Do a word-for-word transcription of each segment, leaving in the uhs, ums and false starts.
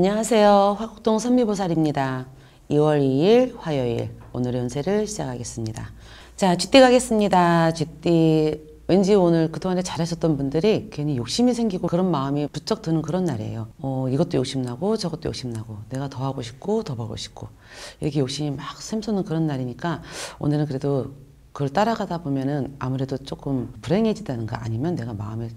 안녕하세요. 화곡동 선미보살입니다. 이월 이일 화요일 오늘의 운세를 시작하겠습니다. 자, 쥐띠 가겠습니다. 쥐띠 왠지 오늘 그동안에 잘하셨던 분들이 괜히 욕심이 생기고 그런 마음이 부쩍 드는 그런 날이에요. 어, 이것도 욕심나고 저것도 욕심나고 내가 더 하고 싶고 더 벌고 싶고 이렇게 욕심이 막 샘솟는 그런 날이니까 오늘은 그래도 그걸 따라가다 보면은 아무래도 조금 불행해지다는가 아니면 내가 마음에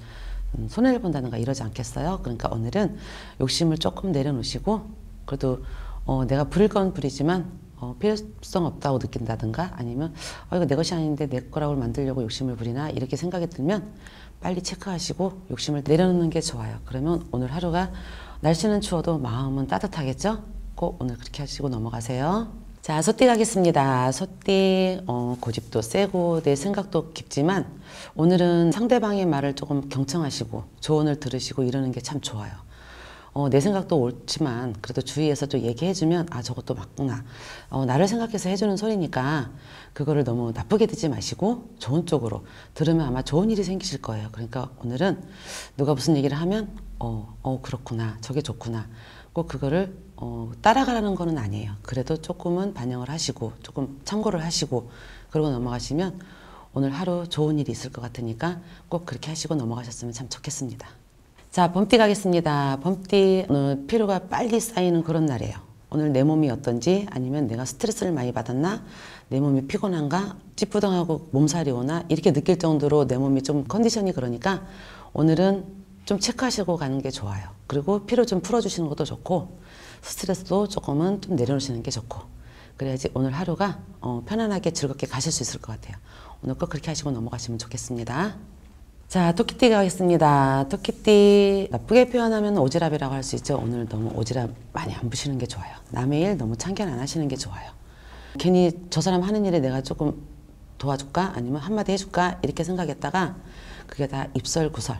손해를 본다는가 이러지 않겠어요? 그러니까 오늘은 욕심을 조금 내려놓으시고 그래도 어, 내가 부릴 건 부리지만 어, 필요성 없다고 느낀다든가 아니면 어, 이거 내 것이 아닌데 내 거라고 만들려고 욕심을 부리나 이렇게 생각이 들면 빨리 체크하시고 욕심을 내려놓는 게 좋아요. 그러면 오늘 하루가 날씨는 추워도 마음은 따뜻하겠죠? 꼭 오늘 그렇게 하시고 넘어가세요. 자, 소띠 가겠습니다. 소띠 어, 고집도 세고 내 생각도 깊지만 오늘은 상대방의 말을 조금 경청하시고 조언을 들으시고 이러는 게 참 좋아요. 어, 내 생각도 옳지만 그래도 주위에서 좀 얘기해주면 아 저것도 맞구나. 어, 나를 생각해서 해주는 소리니까 그거를 너무 나쁘게 듣지 마시고 좋은 쪽으로 들으면 아마 좋은 일이 생기실 거예요. 그러니까 오늘은 누가 무슨 얘기를 하면 어, 어 그렇구나 저게 좋구나 꼭 그거를 어, 따라가라는 거는 아니에요. 그래도 조금은 반영을 하시고 조금 참고를 하시고 그러고 넘어가시면 오늘 하루 좋은 일이 있을 것 같으니까 꼭 그렇게 하시고 넘어가셨으면 참 좋겠습니다. 자, 범띠 가겠습니다. 범띠 오늘 피로가 빨리 쌓이는 그런 날이에요. 오늘 내 몸이 어떤지 아니면 내가 스트레스를 많이 받았나 내 몸이 피곤한가 찌뿌둥하고 몸살이 오나 이렇게 느낄 정도로 내 몸이 좀 컨디션이 그러니까 오늘은 좀 체크하시고 가는 게 좋아요. 그리고 피로 좀 풀어주시는 것도 좋고 스트레스도 조금은 좀 내려놓으시는 게 좋고 그래야지 오늘 하루가 어, 편안하게 즐겁게 가실 수 있을 것 같아요. 오늘 꼭 그렇게 하시고 넘어가시면 좋겠습니다. 자, 토끼띠 가겠습니다. 토끼띠 나쁘게 표현하면 오지랖이라고 할 수 있죠. 오늘 너무 오지랖 많이 안 부시는 게 좋아요. 남의 일 너무 참견 안 하시는 게 좋아요. 괜히 저 사람 하는 일에 내가 조금 도와줄까 아니면 한마디 해줄까 이렇게 생각했다가 그게 다 입설구설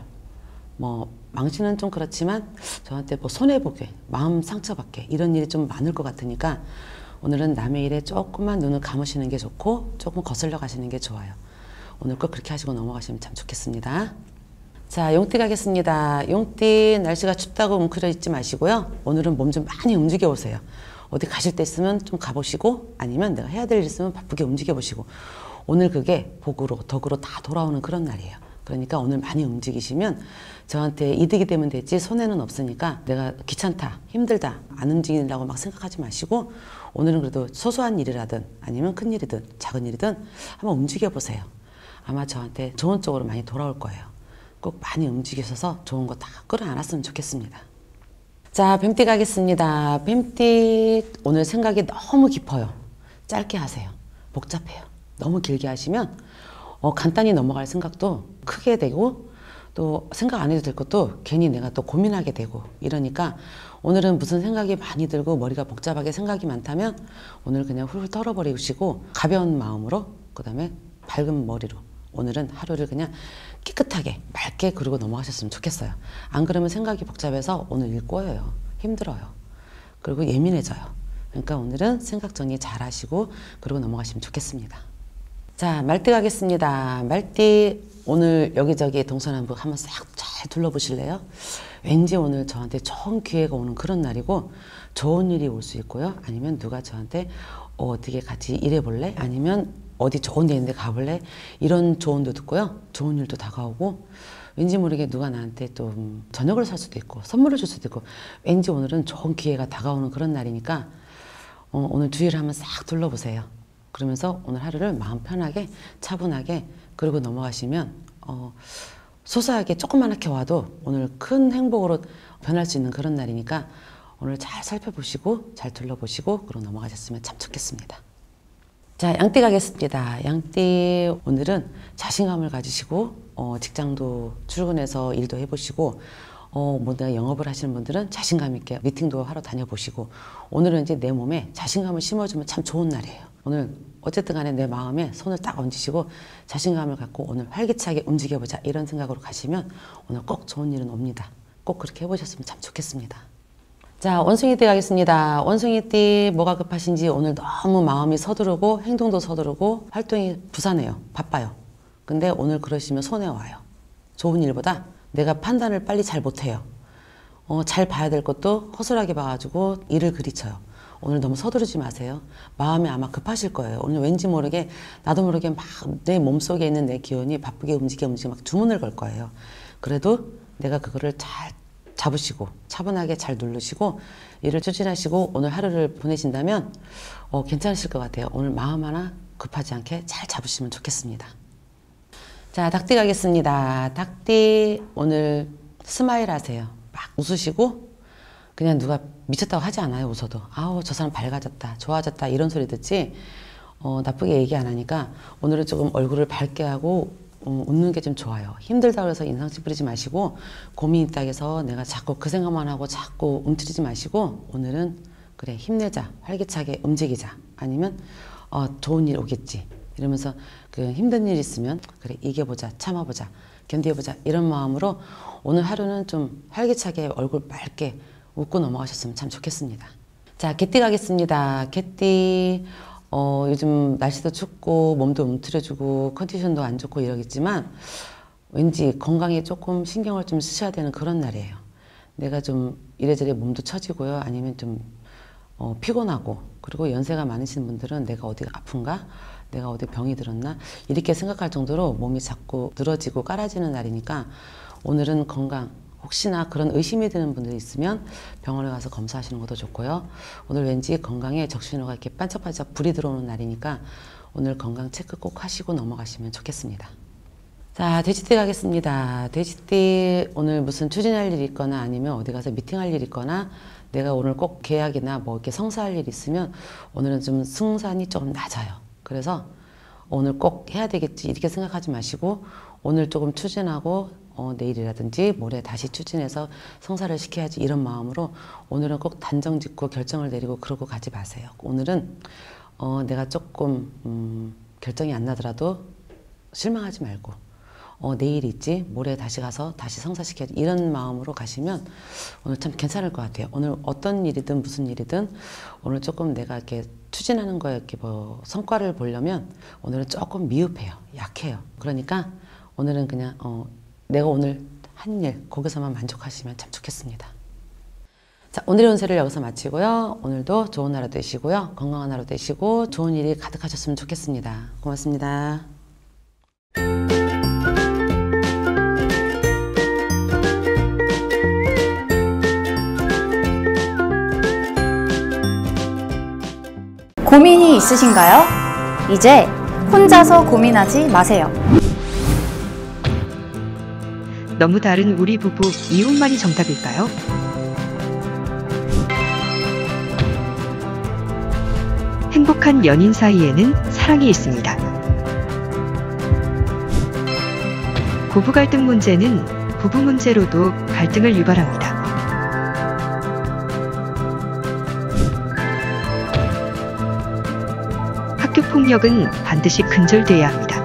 뭐 망신은 좀 그렇지만 저한테 뭐 손해보게 마음 상처받게 이런 일이 좀 많을 것 같으니까 오늘은 남의 일에 조금만 눈을 감으시는 게 좋고 조금 거슬러 가시는 게 좋아요. 오늘 꼭 그렇게 하시고 넘어가시면 참 좋겠습니다. 자, 용띠 가겠습니다. 용띠 날씨가 춥다고 웅크려 있지 마시고요. 오늘은 몸 좀 많이 움직여 보세요. 어디 가실 때 있으면 좀 가보시고 아니면 내가 해야 될 일 있으면 바쁘게 움직여 보시고 오늘 그게 복으로 덕으로 다 돌아오는 그런 날이에요. 그러니까 오늘 많이 움직이시면 저한테 이득이 되면 되지 손해는 없으니까 내가 귀찮다 힘들다 안 움직이려고 막 생각하지 마시고 오늘은 그래도 소소한 일이라든 아니면 큰 일이든 작은 일이든 한번 움직여 보세요. 아마 저한테 좋은 쪽으로 많이 돌아올 거예요. 꼭 많이 움직이셔서 좋은 거 다 끌어안았으면 좋겠습니다. 자, 뱀띠 가겠습니다. 뱀띠 오늘 생각이 너무 깊어요. 짧게 하세요. 복잡해요. 너무 길게 하시면 어, 간단히 넘어갈 생각도 크게 되고 또 생각 안 해도 될 것도 괜히 내가 또 고민하게 되고 이러니까 오늘은 무슨 생각이 많이 들고 머리가 복잡하게 생각이 많다면 오늘 그냥 훌훌 털어버리시고 가벼운 마음으로 그 다음에 밝은 머리로 오늘은 하루를 그냥 깨끗하게 맑게 그러고 넘어가셨으면 좋겠어요. 안 그러면 생각이 복잡해서 오늘 일 꼬여요. 힘들어요. 그리고 예민해져요. 그러니까 오늘은 생각 정리 잘 하시고 그러고 넘어가시면 좋겠습니다. 자, 말띠 가겠습니다. 말띠 오늘 여기저기 동서남북 한번 싹 잘 둘러보실래요? 왠지 오늘 저한테 좋은 기회가 오는 그런 날이고 좋은 일이 올 수 있고요. 아니면 누가 저한테 어, 어떻게 같이 일해볼래? 아니면 어디 좋은 데 있는데 가볼래? 이런 조언도 듣고요. 좋은 일도 다가오고 왠지 모르게 누가 나한테 또 저녁을 살 수도 있고 선물을 줄 수도 있고 왠지 오늘은 좋은 기회가 다가오는 그런 날이니까 어, 오늘 주위를 한번 싹 둘러보세요. 그러면서 오늘 하루를 마음 편하게 차분하게 그러고 넘어가시면 어, 소소하게 조그맣게 와도 오늘 큰 행복으로 변할 수 있는 그런 날이니까 오늘 잘 살펴보시고 잘 둘러보시고 그러고 넘어가셨으면 참 좋겠습니다. 자, 양띠 가겠습니다. 양띠 오늘은 자신감을 가지시고 어, 직장도 출근해서 일도 해보시고 어, 뭐 내가 영업을 하시는 분들은 자신감 있게 미팅도 하러 다녀보시고 오늘은 이제 내 몸에 자신감을 심어주면 참 좋은 날이에요. 오늘 어쨌든 간에 내 마음에 손을 딱 얹으시고 자신감을 갖고 오늘 활기차게 움직여보자 이런 생각으로 가시면 오늘 꼭 좋은 일은 옵니다. 꼭 그렇게 해보셨으면 참 좋겠습니다. 자, 원숭이띠 가겠습니다. 원숭이띠 뭐가 급하신지 오늘 너무 마음이 서두르고 행동도 서두르고 활동이 부산해요. 바빠요. 근데 오늘 그러시면 손해 와요. 좋은 일보다 내가 판단을 빨리 잘 못해요. 어, 잘 봐야 될 것도 허술하게 봐가지고 일을 그리쳐요. 오늘 너무 서두르지 마세요. 마음이 아마 급하실 거예요. 오늘 왠지 모르게 나도 모르게 막 내 몸속에 있는 내 기운이 바쁘게 움직여 움직여 막 주문을 걸 거예요. 그래도 내가 그거를 잘 잡으시고 차분하게 잘 누르시고 일을 추진하시고 오늘 하루를 보내신다면 어, 괜찮으실 것 같아요. 오늘 마음 하나 급하지 않게 잘 잡으시면 좋겠습니다. 자, 닭띠 가겠습니다. 닭띠 오늘 스마일 하세요. 막 웃으시고 그냥 누가 미쳤다고 하지 않아요. 웃어도 아우 저 사람 밝아졌다 좋아졌다 이런 소리 듣지 어, 나쁘게 얘기 안 하니까 오늘은 조금 얼굴을 밝게 하고 음, 웃는 게 좀 좋아요. 힘들다고 해서 인상 찌푸리지 마시고 고민 있다 해서 내가 자꾸 그 생각만 하고 자꾸 움츠리지 마시고 오늘은 그래 힘내자 활기차게 움직이자 아니면 어, 좋은 일 오겠지 이러면서 그 힘든 일 있으면 그래 이겨보자 참아보자 견뎌보자 이런 마음으로 오늘 하루는 좀 활기차게 얼굴 맑게 웃고 넘어가셨으면 참 좋겠습니다. 자, 개띠 가겠습니다. 개띠 어, 요즘 날씨도 춥고 몸도 움츠려주고 컨디션도 안 좋고 이러겠지만 왠지 건강에 조금 신경을 좀 쓰셔야 되는 그런 날이에요. 내가 좀 이래저래 몸도 처지고요. 아니면 좀 어, 피곤하고 그리고 연세가 많으신 분들은 내가 어디가 아픈가? 내가 어디 병이 들었나? 이렇게 생각할 정도로 몸이 자꾸 늘어지고 깔아지는 날이니까 오늘은 건강 혹시나 그런 의심이 드는 분들이 있으면 병원에 가서 검사하시는 것도 좋고요. 오늘 왠지 건강에 적신호가 이렇게 반짝반짝 불이 들어오는 날이니까 오늘 건강 체크 꼭 하시고 넘어가시면 좋겠습니다. 자, 돼지띠 가겠습니다. 돼지띠 오늘 무슨 추진할 일이 있거나 아니면 어디 가서 미팅할 일이 있거나 내가 오늘 꼭 계약이나 뭐 이렇게 성사할 일이 있으면 오늘은 좀 승산이 조금 낮아요. 그래서 오늘 꼭 해야 되겠지 이렇게 생각하지 마시고 오늘 조금 추진하고 어, 내일이라든지 모레 다시 추진해서 성사를 시켜야지 이런 마음으로 오늘은 꼭 단정 짓고 결정을 내리고 그러고 가지 마세요. 오늘은 어, 내가 조금 음, 결정이 안 나더라도 실망하지 말고 어, 내일 있지 모레 다시 가서 다시 성사시켜야지 이런 마음으로 가시면 오늘 참 괜찮을 것 같아요. 오늘 어떤 일이든 무슨 일이든 오늘 조금 내가 이렇게 추진하는 거에 이렇게 뭐 성과를 보려면 오늘은 조금 미흡해요. 약해요. 그러니까 오늘은 그냥 어, 내가 오늘 한 일 거기서만 만족하시면 참 좋겠습니다. 자, 오늘의 운세를 여기서 마치고요. 오늘도 좋은 하루 되시고요. 건강한 하루 되시고 좋은 일이 가득하셨으면 좋겠습니다. 고맙습니다. 고민이 있으신가요? 이제 혼자서 고민하지 마세요. 너무 다른 우리 부부 이혼만이 정답일까요? 행복한 연인 사이에는 사랑이 있습니다. 고부 갈등 문제는 부부 문제로도 갈등을 유발합니다. 학교 폭력은 반드시 근절돼야 합니다.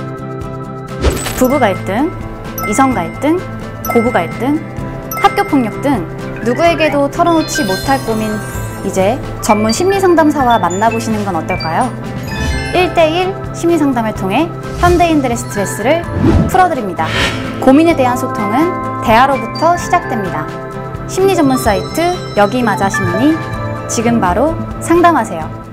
부부 갈등, 이성 갈등, 고부 갈등, 학교 폭력 등 누구에게도 털어놓지 못할 고민 이제 전문 심리상담사와 만나보시는 건 어떨까요? 일 대일 심리상담을 통해 현대인들의 스트레스를 풀어드립니다. 고민에 대한 소통은 대화로부터 시작됩니다. 심리 전문 사이트 여기마자 심리 지금 바로 상담하세요.